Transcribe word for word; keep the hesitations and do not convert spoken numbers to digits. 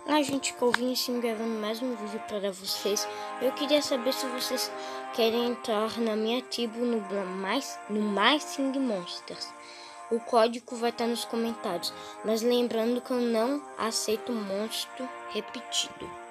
A gente que ouviu sim gravando mais um vídeo para vocês. Eu queria saber se vocês querem entrar na minha tribo no mais no mais Sing Monsters. O código vai estar nos comentários, mas lembrando que eu não aceito monstro repetido.